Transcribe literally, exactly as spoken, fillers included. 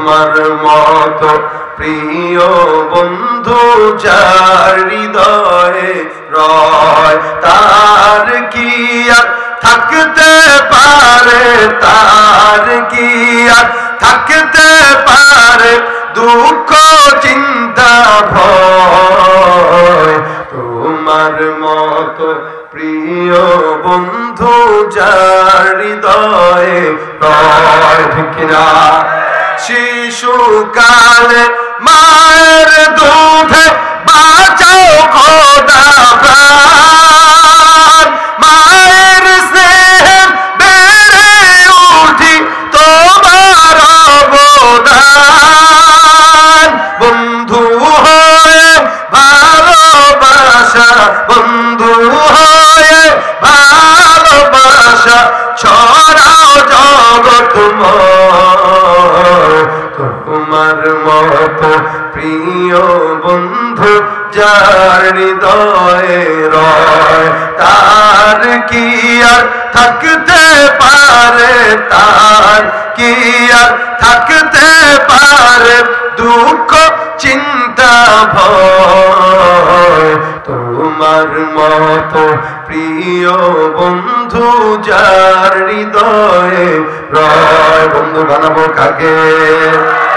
তোমার মতো প্রিয় বন্ধু যার হৃদয়ে রয় তার কি আর থাকতে পারে, তার কি আর থাকতে পারে দুঃখ চিন্তা ভয়। তোমার মতো প্রিয় বন্ধু যার হৃদয়ে রয়। ঠিক না? শিশুকালে মায়ের দুধে বাঁচাও খোদা প্রাণ, মায়ের স্নেহে বেড়ে উঠি তোমার অবদান। বন্ধু হয়ে ভালোবাসা, বন্ধু হয়ে ভালোবাসা ছড়াও জগৎময়। তোমার মতো প্রিয় বন্ধু যার হৃদয়ে রয় তার কি আর থাকতে পারে, তার কি আর থাকতে পারে দুঃখ চিন্তা ভয়। তোমার মতো প্রিয় বন্ধু যার হৃদয়ে রয়। বন্ধু বানাবো কাকে?